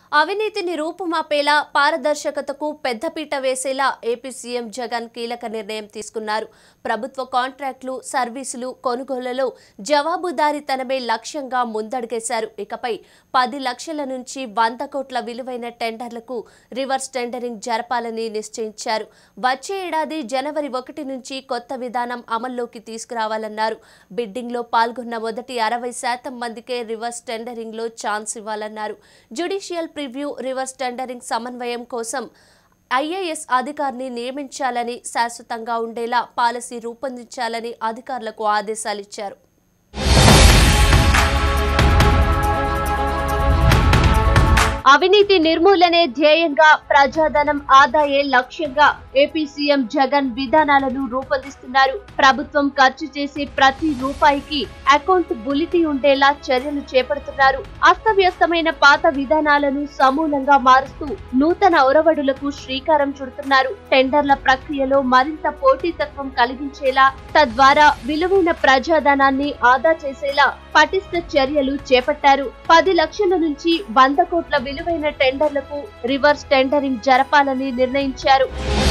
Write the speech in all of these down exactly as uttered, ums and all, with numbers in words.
అవినీతిని రూపుమాపేలా పారదర్శకతకు పెద్దపీట వేసేలా AP CM Jagan కీలక నిర్ణయం తీసుకున్నారు. ప్రభుత్వ కాంట్రాక్టులు, సర్వీసులు కొనుగోళ్లలో జవాబుదారీతనమే లక్ష్యంగా ముందడుగేశారు. ఇకపై పది లక్షల నుంచి వంద కోట్ల విలువైన టెండర్లకు రివర్స్ టెండరింగ్ జరపాలని నిశ్చయించారు. వచ్చే ఏడాది జనవరి ఒకటి నుంచి కొత్త విధానం అమల్లోకి తీసుకురావాలన్నారు. బిడ్డింగ్ లో పాల్గొన్న మొదటి అరవై శాతం మందికే రివర్స్ టెండరింగ్ లో ఛాన్స్ ఇవ్వాలన్నారు. జ్యుడిషియల్ ప్రివ్యూ రివర్స్ టెండరింగ్ సమన్వయం కోసం ఐఏఎస్ అధికారిని నియమించాలని, శాశ్వతంగా ఉండేలా పాలసీ రూపొందించాలని అధికారులకు ఆదేశాలిచ్చారు. అవినీతి నిర్మూలనే ధ్యేయంగా, ప్రజాధనం ఆదాయే లక్ష్యంగా ఏపీ సీఎం జగన్ విధానాలను రూపొందిస్తున్నారు. ప్రభుత్వం ఖర్చు చేసే ప్రతి రూపాయికి అకౌంటబిలిటీ ఉండేలా చర్యలు చేపడుతున్నారు. అస్తవ్యస్తమైన పాత విధానాలను సమూలంగా మారుస్తూ నూతన ఒరవడులకు శ్రీకారం చుడుతున్నారు. టెండర్ల ప్రక్రియలో మరింత పోటీతత్వం కలిగించేలా, తద్వారా విలువైన ప్రజాధనాన్ని ఆదా చేసేలా పటిష్ట చర్యలు చేపట్టారు. పది లక్షల నుంచి వంద కోట్ల విలువైన టెండర్లకు రివర్స్ టెండరింగ్ జరపాలని నిర్ణయించారు.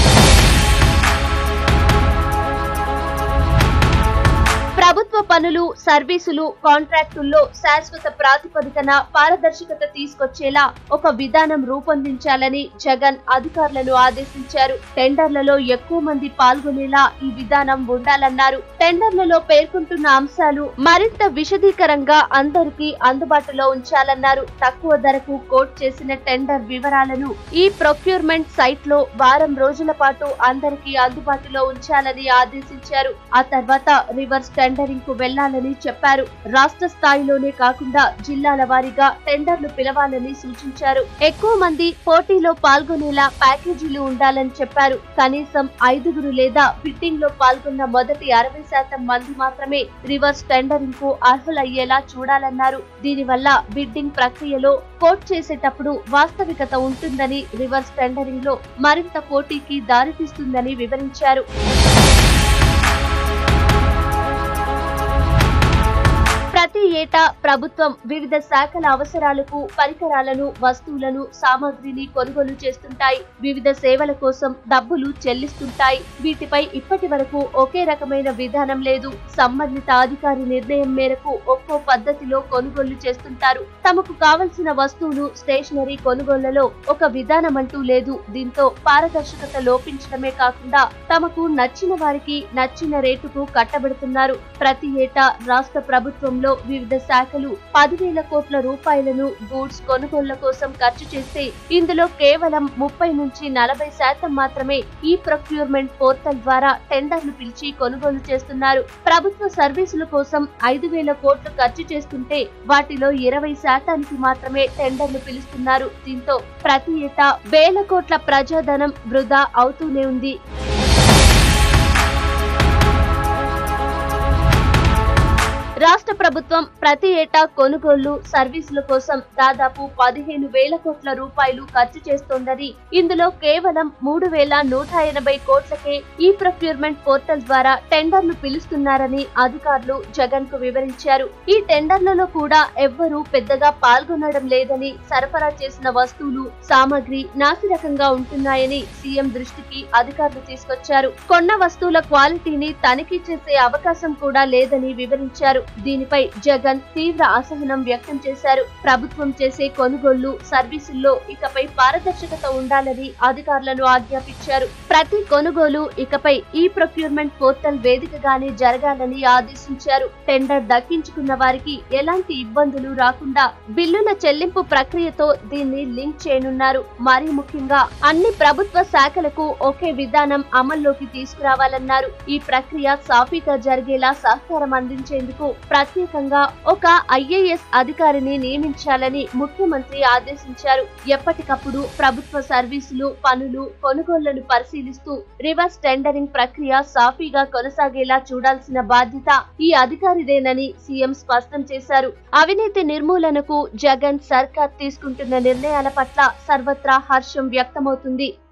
ప్రభుత్వ పనులు, సర్వీసులు, కాంట్రాక్టుల్లో శాశ్వత ప్రాతిపదికన పారదర్శకత తీసుకొచ్చేలా ఒక విధానం రూపొందించాలని జగన్ అధికారులను ఆదేశించారు. టెండర్లలో ఎక్కువ మంది పాల్గొనేలా ఈ విధానం ఉండాలన్నారు. టెండర్లలో పేర్కొంటున్న అంశాలు మరింత విశదీకరంగా అందరికీ అందుబాటులో ఉంచాలన్నారు. తక్కువ ధరకు కోట్ చేసిన టెండర్ వివరాలను ఈ ప్రొక్యూర్మెంట్ సైట్ లో వారం రోజుల పాటు అందరికీ అందుబాటులో ఉంచాలని ఆదేశించారు. ఆ తర్వాత రివర్స్ టెండరింగ్ కు వెళ్లాలని చెప్పారు. రాష్ట్ర స్థాయిలోనే కాకుండా జిల్లాల వారీగా టెండర్లు పిలవాలని సూచించారు. ఎక్కువ మంది పోటీలో పాల్గొనేలా ప్యాకేజీలు ఉండాలని చెప్పారు. కనీసం ఐదుగురు లేదా బిడ్డింగ్ లో పాల్గొన్న మొదటి అరవై శాతం మంది మాత్రమే రివర్స్ టెండరింగ్ కు అర్హులయ్యేలా చూడాలన్నారు. దీనివల్ల బిడ్డింగ్ ప్రక్రియలో కోట్ చేసేటప్పుడు వాస్తవికత ఉంటుందని, రివర్స్ టెండరింగ్ లో మరింత పోటీకి దారితీస్తుందని వివరించారు. ప్రతి ఏటా ప్రభుత్వం వివిధ శాఖల అవసరాలకు పరికరాలను, వస్తువులను, సామాగ్రిని కొనుగోలు చేస్తుంటాయి. వివిధ సేవల కోసం డబ్బులు చెల్లిస్తుంటాయి. వీటిపై ఇప్పటి వరకు ఒకే రకమైన విధానం లేదు. సంబంధిత అధికారి నిర్ణయం మేరకు ఒక్కో పద్ధతిలో కొనుగోలు చేస్తుంటారు. తమకు కావలసిన వస్తువులు, స్టేషనరీ కొనుగోళ్లలో ఒక విధానం అంటూ లేదు. దీంతో పారదర్శకత లోపించడమే కాకుండా తమకు నచ్చిన వారికి నచ్చిన రేటుకు కట్టబెడుతున్నారు. ప్రతి ఏటా రాష్ట్ర ప్రభుత్వంలో వివిధ శాఖలు పదివేల కోట్ల రూపాయలను గూడ్స్ కొనుగోళ్ల కోసం ఖర్చు చేస్తే ఇందులో కేవలం ముప్పై నుంచి నలభై శాతం మాత్రమే ఈ ప్రొక్యూర్మెంట్ పోర్టల్ ద్వారా టెండర్లు పిలిచి కొనుగోలు చేస్తున్నారు. ప్రభుత్వ సర్వీసుల కోసం ఐదు వేల కోట్లు ఖర్చు చేస్తుంటే వాటిలో ఇరవై శాతానికి మాత్రమే టెండర్లు పిలుస్తున్నారు. దీంతో ప్రతి ఏటా వేల కోట్ల ప్రజాధనం వృధా అవుతూనే ఉంది. రాష్ట్ర ప్రభుత్వం ప్రతి ఏటా కొనుగోళ్లు, సర్వీసుల కోసం దాదాపు పదిహేను వేల కోట్ల రూపాయలు ఖర్చు చేస్తోందని, ఇందులో కేవలం మూడు వేల నూట ఎనభై కోట్లకే ఈ ప్రొక్యూర్మెంట్ పోర్టల్ ద్వారా టెండర్లు పిలుస్తున్నారని అధికారులు జగన్ కు వివరించారు. ఈ టెండర్లలో కూడా ఎవ్వరూ పెద్దగా పాల్గొనడం లేదని, సరఫరా చేసిన వస్తువులు, సామాగ్రి నాసిరకంగా ఉంటున్నాయని సీఎం దృష్టికి అధికారులు తీసుకొచ్చారు. కొన్న వస్తువుల క్వాలిటీని తనిఖీ చేసే అవకాశం కూడా లేదని వివరించారు. దీనిపై జగన్ తీవ్ర అసహనం వ్యక్తం చేశారు. ప్రభుత్వం చేసే కొనుగోళ్లు, సర్వీసుల్లో ఇకపై పారదర్శకత ఉండాలని అధికారులను ఆజ్ఞాపించారు. ప్రతి కొనుగోలు ఇకపై ఈ ప్రొక్యూర్మెంట్ పోర్టల్ వేదికగానే జరగాలని ఆదేశించారు. టెండర్ దక్కించుకున్న వారికి ఎలాంటి ఇబ్బందులు రాకుండా బిల్లుల చెల్లింపు ప్రక్రియతో దీన్ని లింక్ చేయనున్నారు. మరీ ముఖ్యంగా అన్ని ప్రభుత్వ శాఖలకు ఒకే విధానం అమల్లోకి తీసుకురావాలన్నారు. ఈ ప్రక్రియ సాఫీగా జరిగేలా సహకారం అందించేందుకు ప్రత్యేకంగా ఒక ఐఏఎస్ అధికారిని నియమించాలని ముఖ్యమంత్రి ఆదేశించారు. ఎప్పటికప్పుడు ప్రభుత్వ సర్వీసులు, పనులు, కొనుగోళ్లను పరిశీలిస్తూ రివర్స్ టెండరింగ్ ప్రక్రియ సాఫీగా కొనసాగేలా చూడాల్సిన బాధ్యత ఈ అధికారిదేనని సీఎం స్పష్టం చేశారు. అవినీతి నిర్మూలనకు జగన్ సర్కార్ తీసుకుంటున్న నిర్ణయాల పట్ల సర్వత్రా హర్షం వ్యక్తమవుతుంది.